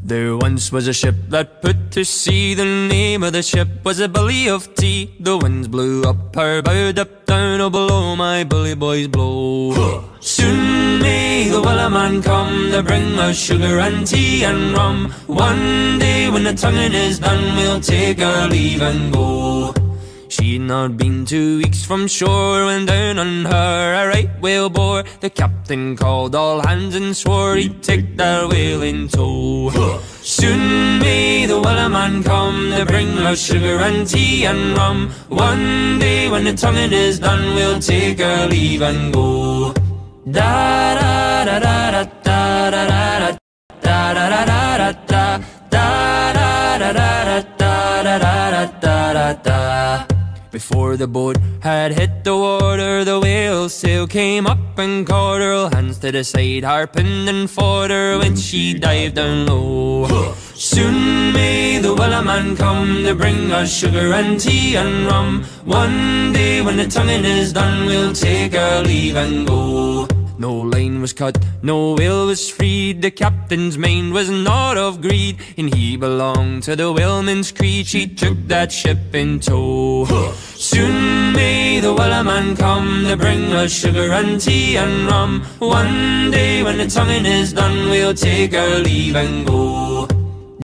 There once was a ship that put to sea. The name of the ship was a Billy of Tea. The winds blew up her bow, up down, oh below my bully boys blow. Soon may the Wellerman come to bring us sugar and tea and rum. One day when the tonguing is done, we'll take our leave and go. She'd not been 2 weeks from shore when down on her a right whale bore. The captain called all hands and swore he'd take that whale in tow. Soon may the Wellerman come to bring us sugar and tea and rum. One day when the tonguing is done, we'll take our leave and go. Da da da da da da da da da da da da da da da da da da da da. Before the boat had hit the water, the whale's sail came up and caught her. All hands to the side, harping and fought her when she dived down low. Soon may the Wellerman come to bring us sugar and tea and rum. One day when the tonguing is done, we'll take our leave and go. No line was cut, no whale was freed. The captain's mind was not of greed, and he belonged to the whaleman's creed. She took that ship in tow. Soon may the Wellerman come to bring us sugar and tea and rum. One day when the tonguing is done, we'll take our leave and go.